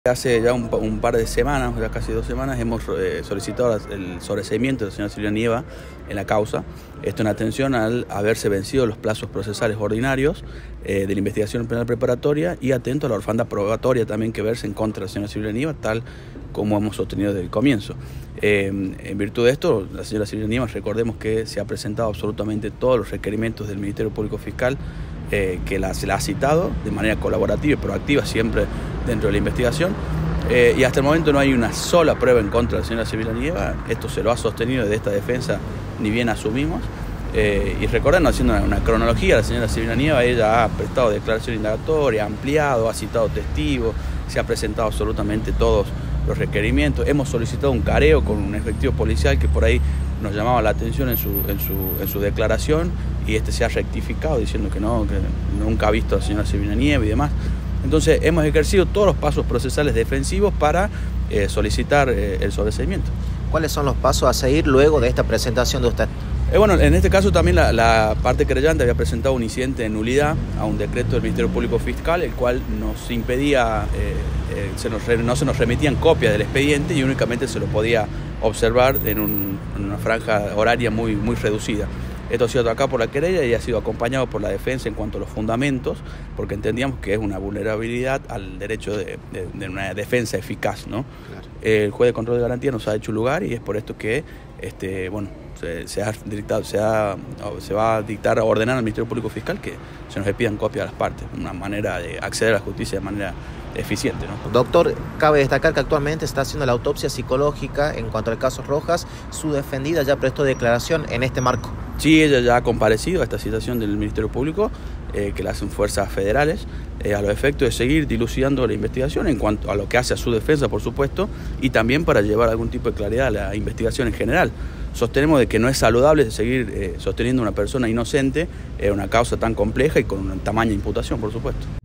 Hace ya un par de semanas, ya casi 2 semanas, hemos solicitado el sobreseimiento de la señora Silvia Nieva en la causa. Esto en atención al haberse vencido los plazos procesales ordinarios de la investigación penal preparatoria y atento a la orfandad probatoria también que verse en contra de la señora Silvia Nieva, tal como hemos sostenido desde el comienzo. En virtud de esto, la señora Silvia Nieva, recordemos que se ha presentado absolutamente todos los requerimientos del Ministerio Público Fiscal que se la ha citado de manera colaborativa y proactiva siempre dentro de la investigación, y hasta el momento no hay una sola prueba en contra de la señora Silvia Nieva. Esto se lo ha sostenido desde esta defensa, ni bien asumimos, y recordando, haciendo una cronología, la señora Silvia Nieva, ella ha prestado declaración indagatoria, ha ampliado, ha citado testigos, se ha presentado absolutamente todos los requerimientos. Hemos solicitado un careo con un efectivo policial que por ahí nos llamaba la atención en su declaración, y se ha rectificado diciendo que nunca ha visto a la señora Silvia Nieva y demás. Entonces hemos ejercido todos los pasos procesales defensivos para solicitar el sobreseimiento. ¿Cuáles son los pasos a seguir luego de esta presentación de usted? Bueno, en este caso también la parte querellante había presentado un incidente de nulidad a un decreto del Ministerio Público Fiscal, el cual nos impedía, no se nos remitían copias del expediente y únicamente se lo podía observar en una franja horaria muy reducida. Esto ha sido atacado por la querella y ha sido acompañado por la defensa en cuanto a los fundamentos, porque entendíamos que es una vulnerabilidad al derecho de una defensa eficaz, ¿no? Claro. El juez de control de garantía nos ha hecho lugar y es por esto que se va a dictar, a ordenar al Ministerio Público Fiscal que se nos pidan copias a las partes, una manera de acceder a la justicia de manera eficiente, ¿no? Doctor, cabe destacar que actualmente está haciendo la autopsia psicológica en cuanto al caso Rojas. Su defendida ya prestó declaración en este marco. Sí, ella ya ha comparecido a esta citación del Ministerio Público, que la hacen fuerzas federales, a los efectos de seguir dilucidando la investigación en cuanto a lo que hace a su defensa, por supuesto, y también para llevar algún tipo de claridad a la investigación en general. Sostenemos de que no es saludable seguir sosteniendo a una persona inocente en una causa tan compleja y con una tamaña imputación, por supuesto.